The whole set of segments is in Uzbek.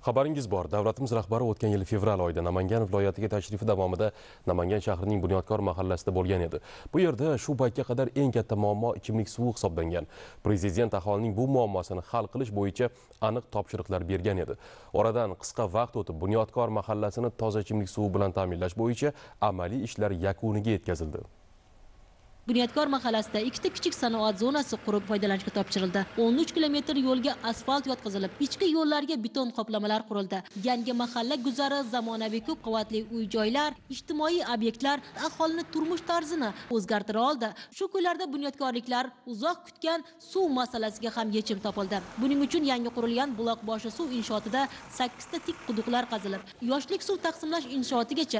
Xabaringiz bor, davlatimiz rahbari o'tgan yil fevral oyida Namangan viloyatiga tashrifi davomida Namangan shahrining Bunyodkor mahallasida bo'lgan edi. Bu yerda shu paytga qadar eng katta muammo ichimlik suvi hisoblangan. Prezident aholining bu muammosini hal qilish bo'yicha aniq topshiriqlar bergan edi. Oradan qisqa vaqt o'tib Bunyodkor mahallasini toza ichimlik suvi bilan ta'minlash bo'yicha amaliy ishlar yakuniga yetkazildi. Bunyodkor mahallasida ikkita kichik sanoat zonasi qurib foydalanishga topshirildi. 13 kilometr yo'lga asfalt yotqizilib, ichki yo'llarga beton qoplamalar qurildi. Yangi mahalla guzari, zamonaviy ko'p qavatli uy-joylar, ijtimoiy obyektlar aholini turmush tarzini o'zgartira oldi. Shu kunlarda bunyodkorliklar uzoq kutgan suv masalasiga ham yechim topildi. Buning uchun yangi qurilgan Buloqboshi suv inshootida 8 ta tik quduqlar qazilib, yoshlik suv taqsimlash inshootigacha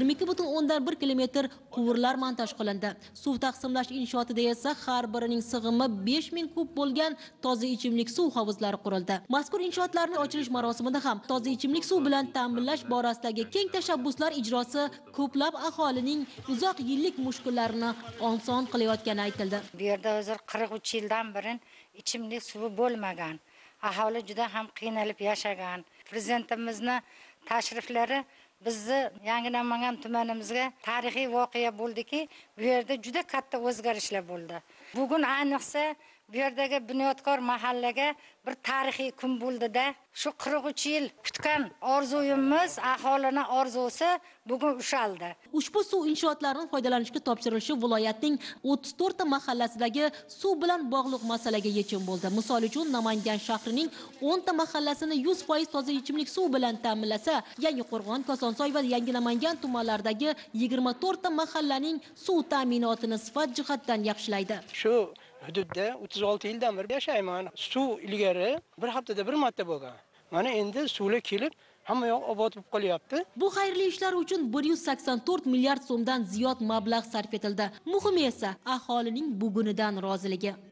22,1 kilometr quvurlar montaj qilindi. Suv taqsimlash inshootida esa har birining sig'imi 5000 kub bo'lgan toza ichimlik suv hovuzlari qurildi. Mazkur inshootlarning ochilish marosimida ham toza ichimlik suv bilan ta'minlash borasidagi keng tashabbuslar ijrosi ko'plab aholining uzoq yillik mushkullarini oson qilayotgani aytildi. Bu yerda hozir 43 yildan beri ichimlik suvi bo'lmagan. Aholi juda ham qiynalib yashagan. Prezidentimizning tashriflari bizni Yangi Namangan tumanimizga tarixiy voqea bo'ldiki, bu yerda juda katta o'zgarishlar bo'ldi. Bugun ayniqsa bu yerdagi Bunyodkor mahallaga bir tarixiy kun bo'ldi-da, shu 43 yil kutgan orzuyimiz, aholining orzusi bugun ushaldi. Ushbu suv inshootlarining foydalanishga topshirilishi viloyatning 34 ta mahallasidagi suv bilan bog'liq masalaga yechim bo'ldi. Misol uchun Namangan shahrining 10 ta mahallasini 100% toza ichimlik suv bilan ta'minlasa, Yangiqo'rg'on, Kosonsoy va Yangi Namangan tumanlaridagi 24 ta mahallaning suv ta'minotini sifat jihatdan yaxshilaydi. Shu hududda 36 yildan beri yashayman. Suv ilgari bir haftada bir marta bo'lgan. Mana endi suvlar kelib, hamma yoq obod bo'lib qolyapti. Bu xayrli ishlar uchun 184 milliard so'mdan ziyod mablag' sarf etildi. Muhimi esa aholining bugunidan roziligi.